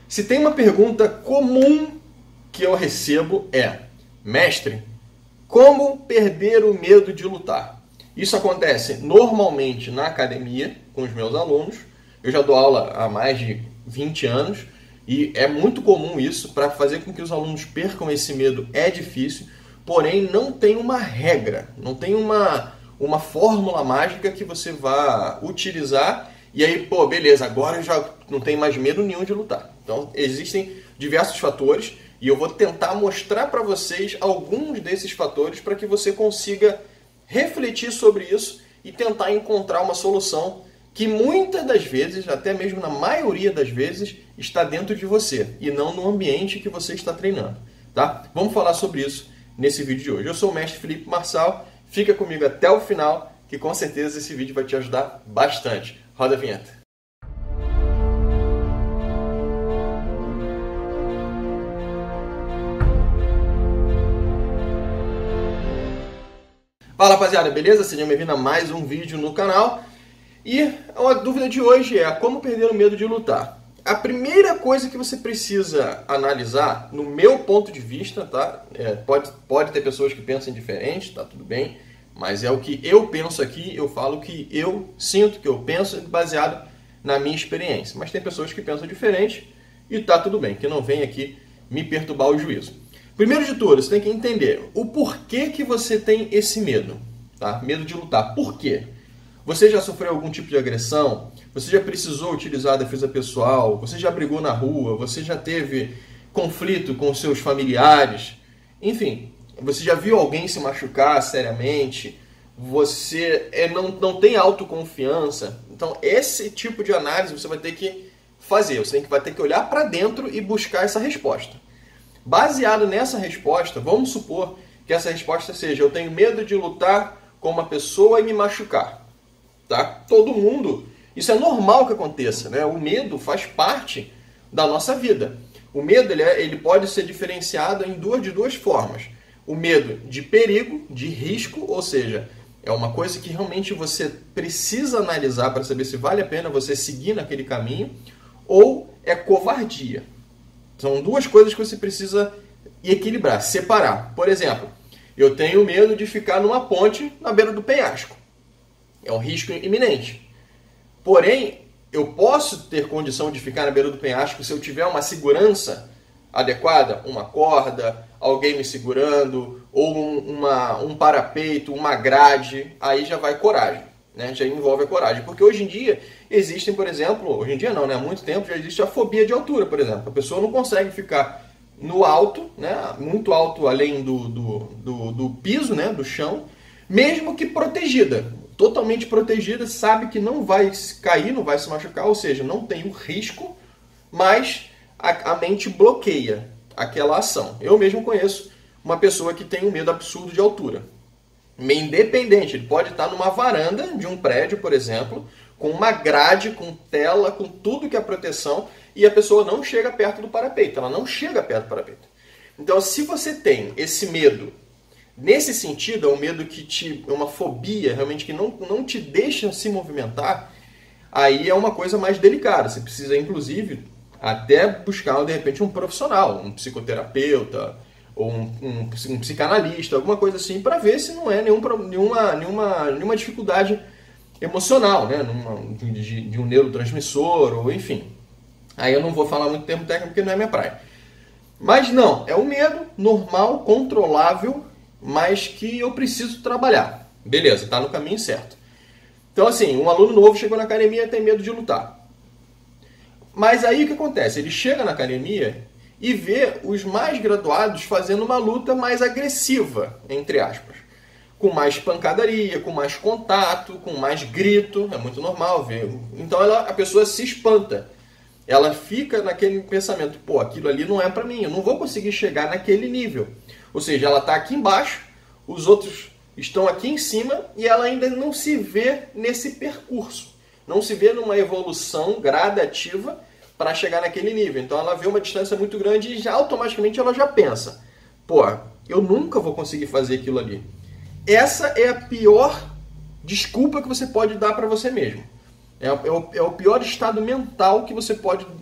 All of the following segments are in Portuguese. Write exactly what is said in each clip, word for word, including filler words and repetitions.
Se tem uma pergunta comum que eu recebo é: mestre, como perder o medo de lutar? Isso acontece normalmente na academia com os meus alunos. Eu já dou aula há mais de vinte anos e é muito comum isso. Para fazer com que os alunos percam esse medo é difícil, porém não tem uma regra, não tem uma, uma fórmula mágica que você vá utilizar e aí, pô, beleza, agora eu já não tenho mais medo nenhum de lutar. Então existem diversos fatores e eu vou tentar mostrar para vocês alguns desses fatores para que você consiga refletir sobre isso e tentar encontrar uma solução que muitas das vezes, até mesmo na maioria das vezes, está dentro de você e não no ambiente que você está treinando, tá? Vamos falar sobre isso nesse vídeo de hoje. Eu sou o mestre Felipe Marçal, fica comigo até o final que com certeza esse vídeo vai te ajudar bastante. Roda a vinheta. Fala rapaziada, beleza? Sejam bem-vindos a mais um vídeo no canal. E a dúvida de hoje é como perder o medo de lutar. A primeira coisa que você precisa analisar, no meu ponto de vista, tá? É, pode, pode ter pessoas que pensam diferente, tá tudo bem, mas é o que eu penso aqui, eu falo que eu sinto, que eu penso baseado na minha experiência. Mas tem pessoas que pensam diferente e tá tudo bem, que não vem aqui me perturbar o juízo. Primeiro de tudo, você tem que entender o porquê que você tem esse medo, tá? Medo de lutar. Por quê? Você já sofreu algum tipo de agressão? Você já precisou utilizar a defesa pessoal? Você já brigou na rua? Você já teve conflito com seus familiares? Enfim, você já viu alguém se machucar seriamente? Você é, não, não tem autoconfiança? Então, esse tipo de análise você vai ter que fazer. Você vai ter que olhar para dentro e buscar essa resposta. Baseado nessa resposta, vamos supor que essa resposta seja: eu tenho medo de lutar com uma pessoa e me machucar. Tá? Todo mundo, isso é normal que aconteça, né? O medo faz parte da nossa vida. O medo ele, é, ele pode ser diferenciado em duas, de duas formas. O medo de perigo, de risco, ou seja, é uma coisa que realmente você precisa analisar para saber se vale a pena você seguir naquele caminho, ou é covardia. São duas coisas que você precisa equilibrar, separar. Por exemplo, eu tenho medo de ficar numa ponte na beira do penhasco. É um risco iminente. Porém, eu posso ter condição de ficar na beira do penhasco se eu tiver uma segurança adequada, uma corda, alguém me segurando, ou um, uma, um parapeito, uma grade, aí já vai coragem, né? Já envolve a coragem. Porque hoje em dia existem, por exemplo, hoje em dia não, né? Há muito tempo já existe a fobia de altura, por exemplo. A pessoa não consegue ficar no alto, né? Muito alto além do, do, do, do piso, né? Do chão, mesmo que protegida. Totalmente protegida, sabe que não vai cair, não vai se machucar, ou seja, não tem o risco, mas a, a mente bloqueia aquela ação. Eu mesmo conheço uma pessoa que tem um medo absurdo de altura. Meio independente, ele pode estar numa varanda de um prédio, por exemplo, com uma grade, com tela, com tudo que é proteção, e a pessoa não chega perto do parapeito, ela não chega perto do parapeito. Então, se você tem esse medo, nesse sentido, é um medo que te, é uma fobia realmente que não, não te deixa se movimentar, aí é uma coisa mais delicada. Você precisa, inclusive, até buscar, de repente, um profissional, um psicoterapeuta, ou um, um, um psicanalista, alguma coisa assim, para ver se não é nenhum, nenhuma, nenhuma, nenhuma dificuldade emocional, né? Numa, de, de um neurotransmissor, ou enfim. Aí eu não vou falar muito termo técnico porque não é minha praia. Mas não, é um medo normal, controlável, mas que eu preciso trabalhar. Beleza, está no caminho certo. Então assim, um aluno novo chegou na academia e tem medo de lutar. Mas aí o que acontece? Ele chega na academia e vê os mais graduados fazendo uma luta mais agressiva, entre aspas. Com mais pancadaria, com mais contato, com mais grito. É muito normal ver. Então ela, a pessoa se espanta. Ela fica naquele pensamento: pô, aquilo ali não é para mim, eu não vou conseguir chegar naquele nível. Ou seja, ela está aqui embaixo, os outros estão aqui em cima e ela ainda não se vê nesse percurso. Não se vê numa evolução gradativa para chegar naquele nível. Então ela vê uma distância muito grande e já automaticamente ela já pensa: pô, eu nunca vou conseguir fazer aquilo ali. Essa é a pior desculpa que você pode dar para você mesmo. É, é, o, é o pior estado mental que você pode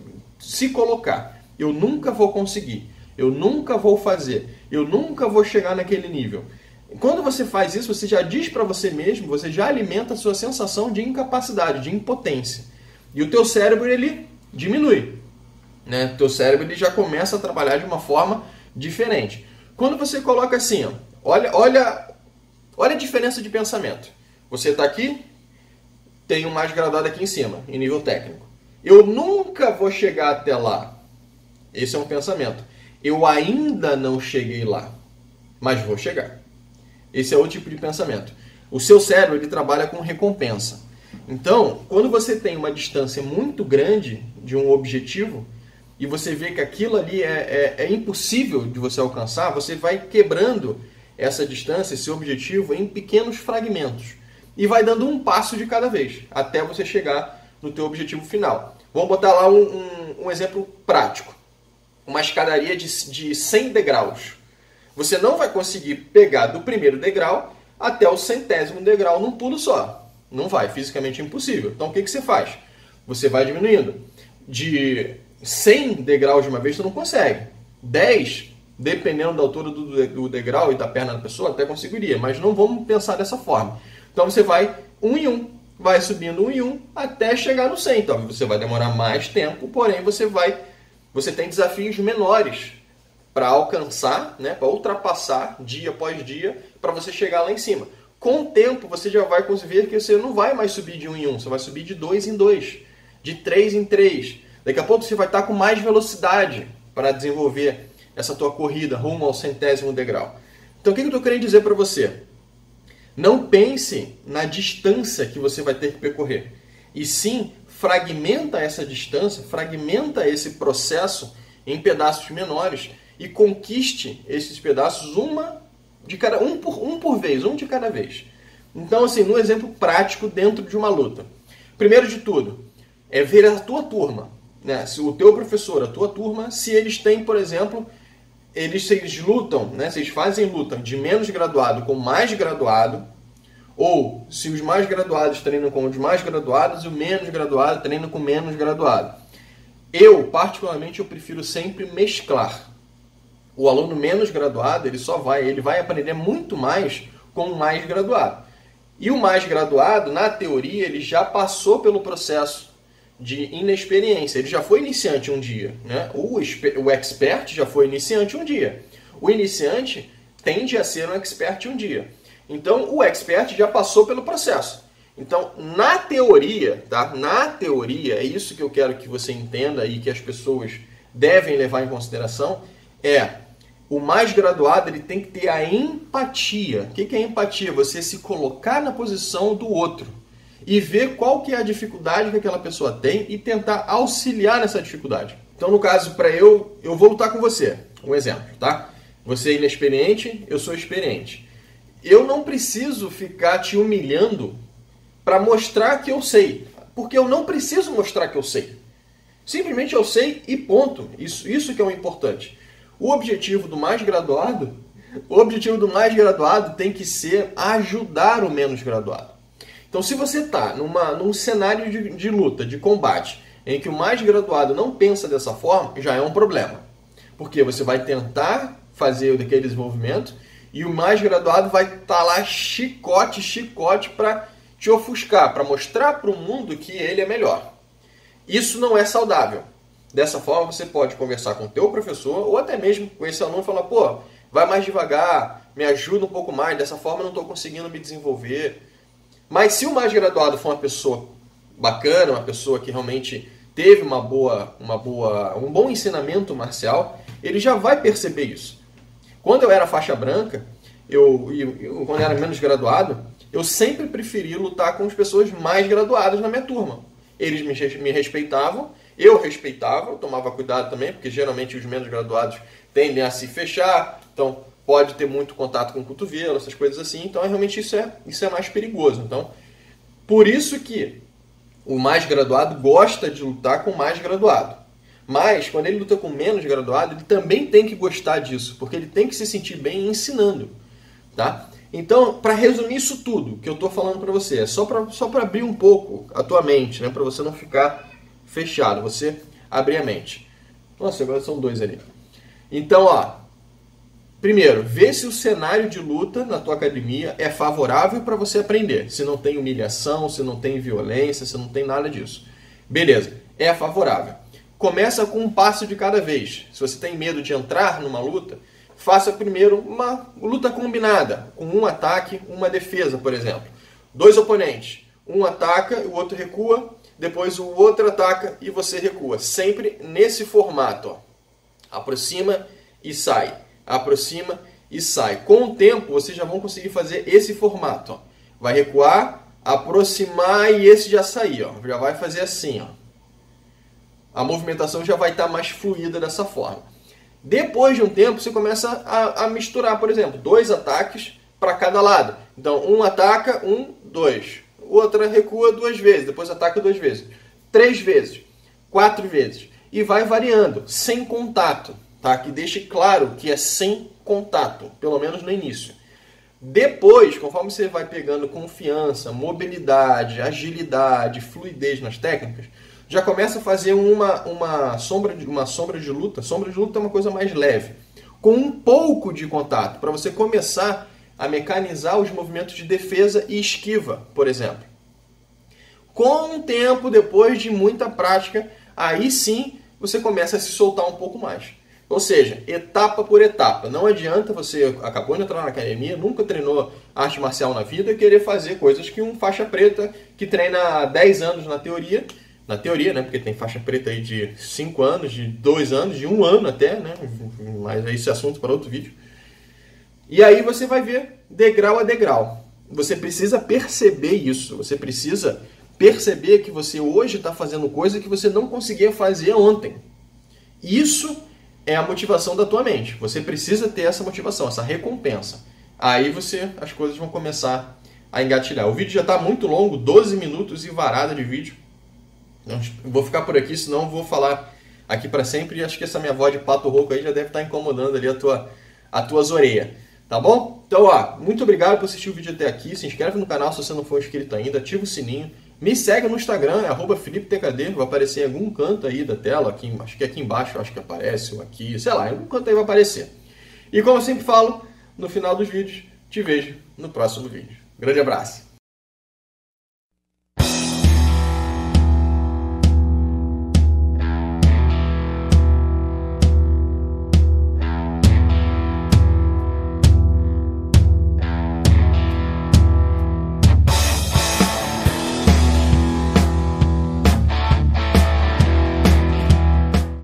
se colocar. Eu nunca vou conseguir, eu nunca vou fazer, eu nunca vou chegar naquele nível. Quando você faz isso, você já diz para você mesmo, você já alimenta a sua sensação de incapacidade, de impotência. E o teu cérebro, ele diminui. Né? O teu cérebro ele já começa a trabalhar de uma forma diferente. Quando você coloca assim, ó, olha, olha, olha a diferença de pensamento. Você está aqui, tem um mais graduado aqui em cima, em nível técnico. Eu nunca vou chegar até lá. Esse é um pensamento. Eu ainda não cheguei lá, mas vou chegar. Esse é o tipo de pensamento. O seu cérebro ele trabalha com recompensa. Então, quando você tem uma distância muito grande de um objetivo e você vê que aquilo ali é, é, é impossível de você alcançar, você vai quebrando essa distância, esse objetivo, em pequenos fragmentos. E vai dando um passo de cada vez, até você chegar no teu objetivo final. Vamos botar lá um, um, um exemplo prático. Uma escadaria de, de cem degraus. Você não vai conseguir pegar do primeiro degrau até o centésimo degrau num pulo só. Não vai, fisicamente impossível. Então o que, que você faz? Você vai diminuindo. De cem degraus de uma vez você não consegue. dez, dependendo da altura do, do degrau e da perna da pessoa, até conseguiria. Mas não vamos pensar dessa forma. Então você vai um em um, vai subindo um em um até chegar no cem. Então você vai demorar mais tempo, porém você vai, você tem desafios menores para alcançar, né, para ultrapassar dia após dia, para você chegar lá em cima. Com o tempo você já vai conseguir que você não vai mais subir de um em um, você vai subir de dois em dois, de três em três. Daqui a pouco você vai estar com mais velocidade para desenvolver essa tua corrida rumo ao centésimo degrau. Então o que eu estou querendo dizer para você? Não pense na distância que você vai ter que percorrer. E sim, fragmenta essa distância, fragmenta esse processo em pedaços menores e conquiste esses pedaços uma de cada, um, por, um por vez, um de cada vez. Então, assim, no exemplo prático dentro de uma luta. Primeiro de tudo, é ver a tua turma, né? Se o teu professor, a tua turma, se eles têm, por exemplo, eles, se eles lutam, né? Se eles fazem luta de menos graduado com mais graduado, ou se os mais graduados treinam com os mais graduados e o menos graduado treina com menos graduado. Eu, particularmente, eu prefiro sempre mesclar. O aluno menos graduado, ele só vai, ele vai aprender muito mais com o mais graduado. E o mais graduado, na teoria, ele já passou pelo processo de inexperiência. Ele já foi iniciante um dia, né? O, o expert já foi iniciante um dia. O iniciante tende a ser um expert um dia. Então, o expert já passou pelo processo. Então, na teoria, tá? Na teoria, é isso que eu quero que você entenda e que as pessoas devem levar em consideração, é o mais graduado ele tem que ter a empatia. O que é empatia? Você se colocar na posição do outro e ver qual que é a dificuldade que aquela pessoa tem e tentar auxiliar nessa dificuldade. Então, no caso, para eu, eu vou lutar com você. Um exemplo, tá? Você é inexperiente, eu sou experiente. Eu não preciso ficar te humilhando para mostrar que eu sei. Porque eu não preciso mostrar que eu sei. Simplesmente eu sei e ponto. Isso, isso que é o importante. O objetivo do mais graduado, o objetivo do mais graduado tem que ser ajudar o menos graduado. Então, se você está num cenário de, de luta, de combate, em que o mais graduado não pensa dessa forma, já é um problema. Porque você vai tentar fazer aquele desenvolvimento e o mais graduado vai estar tá lá chicote, chicote para te ofuscar, para mostrar para o mundo que ele é melhor. Isso não é saudável. Dessa forma, você pode conversar com o teu professor ou até mesmo com esse aluno e falar, pô, vai mais devagar, me ajuda um pouco mais, dessa forma eu não estou conseguindo me desenvolver. Mas se o mais graduado for uma pessoa bacana, uma pessoa que realmente teve uma boa, uma boa, um bom ensinamento marcial, ele já vai perceber isso. Quando eu era faixa branca, eu, eu, eu, quando eu era menos graduado, eu sempre preferi lutar com as pessoas mais graduadas na minha turma. Eles me, me respeitavam, eu respeitava, eu tomava cuidado também, porque geralmente os menos graduados tendem a se fechar, então pode ter muito contato com o cotovelo, essas coisas assim, então realmente isso é, isso é mais perigoso. Então, por isso que o mais graduado gosta de lutar com o mais graduado. Mas, quando ele luta com menos graduado, ele também tem que gostar disso, porque ele tem que se sentir bem ensinando. Tá? Então, para resumir isso tudo que eu estou falando para você, é só para só para abrir um pouco a tua mente, né? Para você não ficar fechado. Você abrir a mente. Nossa, agora são dois ali. Então, ó, primeiro, vê se o cenário de luta na tua academia é favorável para você aprender. Se não tem humilhação, se não tem violência, se não tem nada disso. Beleza, é favorável. Começa com um passo de cada vez. Se você tem medo de entrar numa luta, faça primeiro uma luta combinada, com um ataque, uma defesa, por exemplo. Dois oponentes, um ataca, o outro recua, depois o outro ataca e você recua. Sempre nesse formato, ó. Aproxima e sai. Aproxima e sai. Com o tempo, vocês já vão conseguir fazer esse formato, ó. Vai recuar, aproximar e esse já sair, ó. Já vai fazer assim, ó. A movimentação já vai estar mais fluida dessa forma. Depois de um tempo, você começa a, a misturar, por exemplo, dois ataques para cada lado. Então, um ataca, um, dois. Outra recua duas vezes, depois ataca duas vezes. Três vezes, quatro vezes. E vai variando, sem contato. Tá? Que deixe claro que é sem contato, pelo menos no início. Depois, conforme você vai pegando confiança, mobilidade, agilidade, fluidez nas técnicas, já começa a fazer uma, uma, sombra de, uma sombra de luta. Sombra de luta é uma coisa mais leve, com um pouco de contato, para você começar a mecanizar os movimentos de defesa e esquiva, por exemplo. Com o tempo, depois de muita prática, aí sim você começa a se soltar um pouco mais. Ou seja, etapa por etapa. Não adianta você, acabou de entrar na academia, nunca treinou arte marcial na vida, querer fazer coisas que um faixa preta que treina há dez anos na teoria, na teoria, né? Porque tem faixa preta aí de cinco anos, de dois anos, de um ano até, né? Mas esse é assunto para outro vídeo. E aí você vai ver degrau a degrau. Você precisa perceber isso. Você precisa perceber que você hoje está fazendo coisa que você não conseguia fazer ontem. Isso é a motivação da tua mente. Você precisa ter essa motivação, essa recompensa. Aí você, as coisas vão começar a engatilhar. O vídeo já está muito longo, doze minutos e varada de vídeo. Não vou ficar por aqui, senão vou falar aqui para sempre. E acho que essa minha voz de pato rouco aí já deve estar incomodando ali a tua, a tuas orelhas. Tá bom? Então, ó, muito obrigado por assistir o vídeo até aqui. Se inscreve no canal se você não for inscrito ainda. Ativa o sininho. Me segue no Instagram, é arroba Felipe T K D. Vai aparecer em algum canto aí da tela. Aqui, acho que aqui embaixo acho que aparece, ou aqui, sei lá, em algum canto aí vai aparecer. E como eu sempre falo, no final dos vídeos, te vejo no próximo vídeo. Grande abraço!